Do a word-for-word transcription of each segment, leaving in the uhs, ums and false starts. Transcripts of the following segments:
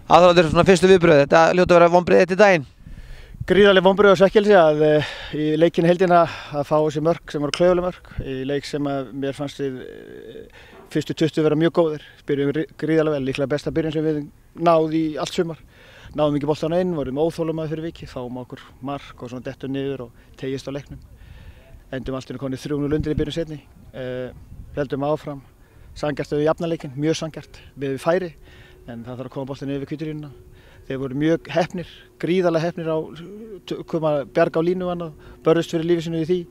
Aðalhallur, svona fyrstu viðbrögð, þetta hljóta að vera vonbrigði eftir daginn? Gríðarleg vonbrigði og svekkelsi að uh, í leikinn heildina að fá þessi mörk sem voru klaufaleg mörk í leik sem að mér fannst við uh, fyrstu tuttugu vera mjög góðir. Byrjum gríðarlega vel, líklega besta byrjun sem við náðum í allt sumar. Náðum ekki boltan inn, vorum óþolinmóðir fyrir vikið, fáum okkur mark og svona dettur niður og teygist á leiknum. Endum allt í einu komnir þrjú núll undir í byrjun seinni. Uh, heldum áfram, sanngjarnt við jafna leikinn, mjög sanngjarnt við færi, en það þarf að koma boltan yfir hvíturlínuna. Þeir voru mjög heppnir, gríðarlega heppnir á koma bjarga á línu og annað, börðust fyrir lífi sínu í því.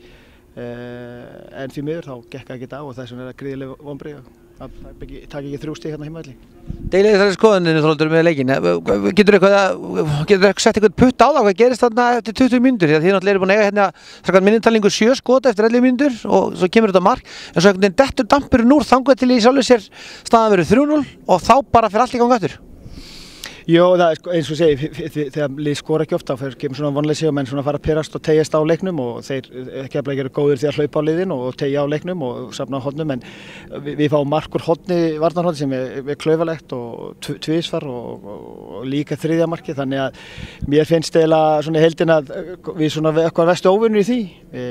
Uh, en því miður þá gekk það ekki á og þess vegna er það gríðarlega vonbrigði að taka ekki þrjú stig hérna heimavelli. Deilið þessari skoðunni Þorvaldur með leikinn. Getur þú sett eitthvað putt á það hvað gerist þarna eftir tuttugu mínútur? Því að þið náttúrulega eru búin að eiga hérna samkvæmt minnintalningu sjö skota eftir ellefu mínútur og svo kemur þetta mark. En svo einhvern veginn dettur dampurinn úr þangað til í sjálfu sér staðan verður þrjú núll og þá bara fer allt í gang aftur. Jó, það er sko, eins og segi, þegar lið skora ekki ofta, þá kemur svona vonleysi og menn svona fara að perast og teygjast á leiknum og þeir Keflavík eru góðir því að hlaupa á liðin og teygja á leiknum og safna á hornum, en við, við fáum mark úr horni, varnarhorni sem er, er klaufalegt og tvisvar og, og, og líka þriðja markið, þannig að mér finnst eiginlega svona í heildina að við svona eitthvað vestu óvinnur í því. E,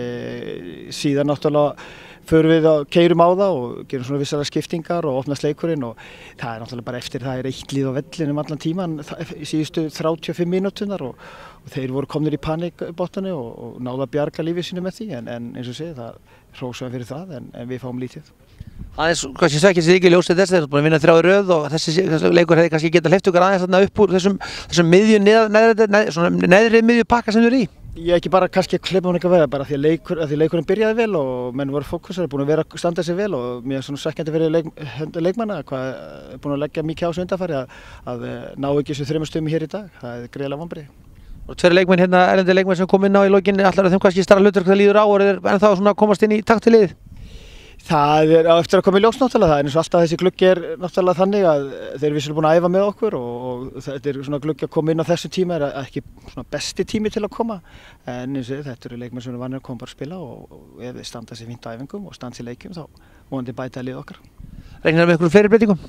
síðan náttúrulega förum við og keyrum á það og gerum svona vissara skiptingar og opnast leikurinn og það er náttúrulega bara eftir það er eitt lið á vellinum allan tíman í síðustu þrjátíu og fimm mínúturnar og, og þeir voru komnir í panikbottunni og, og náðu að bjarga lífið sínu með því, en, en eins og segi það hrósaði fyrir það, en, en við fáum lítið. Aðeins, kannski svekkir sig ekki ljósið þess, þeir eru búin að vinna þrjá í röð og þessi, þessi leikur hefði kannski getað hleypt okkur aðeins þarna upp úr þessum, þessum miðju, neðri, neðri, neðri miðju pakka sem þau eru í. Ég ekki bara kannski að klippa hún eitthvað veða, bara því að, leikur, að því leikurinn byrjaði vel og menn voru fókusar, búin að vera að standa sig vel og mér er svona svekkjandi fyrir leik, leikmanna, hvað er búin að leggja mikið á þessu undanfari að, að ná ekki þessu þremur stöðum hér í dag, það er greiðlega vonbrigði. Og tveir leikmenn hérna, erlendi leikmenn sem kom inn á í lokin, allar að þeim kannski starra hlutverk það líður á og er ennþá svona að komast inn í takt til liðið? Það er á eftir að koma í ljós náttúrulega, það er eins og alltaf þessi gluggi er náttúrulega þannig að þeir eru vissulega búin að æfa með okkur og, og þetta er svona gluggi að koma inn á þessu tíma er ekki svona besti tími til að koma, en eins og þetta eru leikmenn sem eru vanir að koma bara að spila og, og ef þeir standa sér fínt á æfingum og standa sér leikjum þá vonandi bæta lið okkar. Reiknar með einhverjum fleiri breytingum?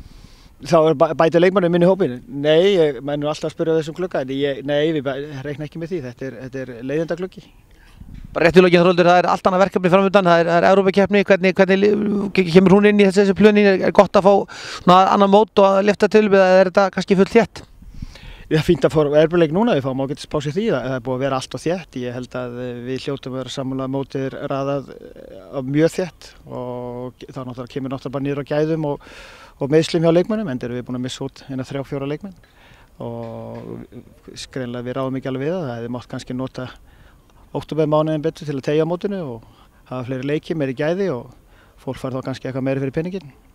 Þá er bæta leikmann í minni hópin? Nei, ég menn nú alltaf að spyrja þessum glugga, en ég, nei, við reikna ekki með því, þetta er, þetta er leiðindagluggi. Bara rétt í lokin Þorvaldur, það er allt annað verkefni framöndan, það er, er Evrópukeppni, hvernig, hvernig kemur hún inn í þessi, þessi plönin, er gott að fá svona annan mót og að lyfta til, eða er þetta kannski full þétt? Það er fínt að fá Evrópuleik núna, við fáum ágætis pásu í því, það er búið að vera allt og þétt, ég held að við hljótum að vera sammála mótið raðað mjög þétt og þá náttúrulega kemur náttúrulega bara niður á gæðum og, og meiðslum hjá leikmönnum, en erum við búin að missa út eina þrjá, fjóra leikmenn og skreinlega við ráðum ekki alveg við það, það hefði mátt kannski nota októbermánuðinn betur til að teygja á mótinu og hafa fleiri leiki, meiri gæði og fólk fær þá kannski eitthvað meiri fyrir peninginn.